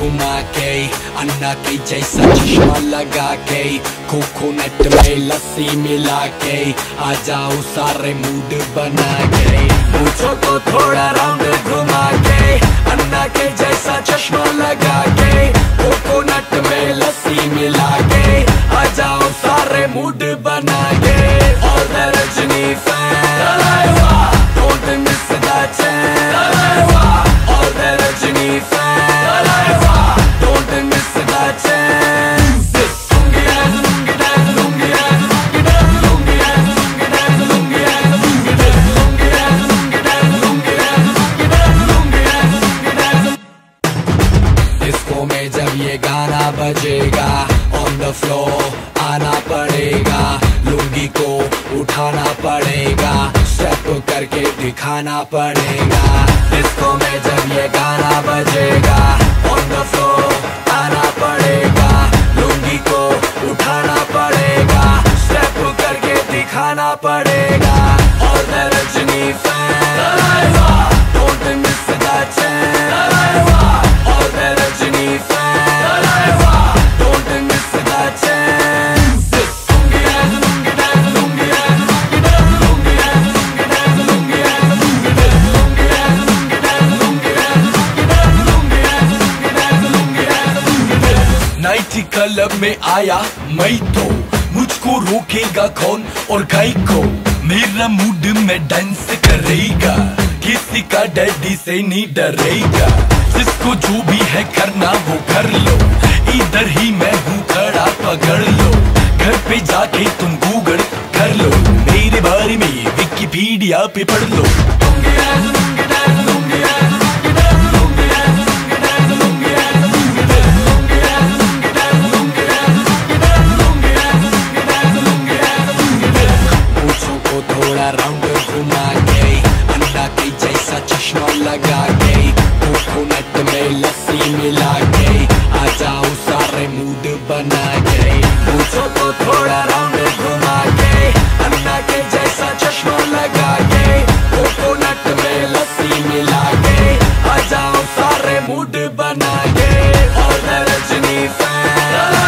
घुमा के, अन्ना के जैसा चश्मा लगा के, कोकोनट में लस्सी मिला के, आ जाओ सारे मूड बना के। पूछो तो थोड़ा राउंड घुमा के, अन्ना के जैसा चश्मा लगा के, कोकोनट में लस्सी मिला के, आ जाओ सारे मूड बना के। All the Rajini fans, don't miss the chance. All the Rajini fans, don't miss the chance. Lungi dance, lungi dance, lungi dance, lungi dance, lungi dance, lungi dance, lungi dance, lungi dance, lungi dance, lungi dance, lungi dance, lungi dance, lungi dance. Disco में जब ये गाना बजेगा, on the floor आना पड़ेगा, लुंगी को उठाना पड़ेगा, स्टेप करके दिखाना पड़ेगा। डिस्को में जब ये गाना बजेगा, ऑन द फ्लोर आना पड़ेगा, लुंगी को उठाना पड़ेगा, स्टेप करके दिखाना पड़ेगा। और the Rajni fan, don't miss the chance. और the Rajni fan, don't miss the chance. Nighty club में आया मैं तो, मुझको रोकेगा कौन और गाय को। मेरा मूड में डांस करेगा, किसी का डैडी से नहीं डरेगा। जिसको जो भी है करना वो कर लो, इधर ही मैं हूँ खड़ा पकड़ लो। घर पे जाके तुम गूगल कर लो, मेरे बारे में विकिपीडिया पे पढ़ लो। राउंड घुमा के, अन्ना के जैसा चश्मा लगा के, कोकोनट में लस्सी मिला के, आ जाओ सारे मूड बना के। पूछो तो थोड़ा राउंड घुमा के, अन्ना के जैसा चश्मा लगा के, कोकोनट में लस्सी मिला के, आ जाओ सारे मूड बना के। और द रजनी फैन,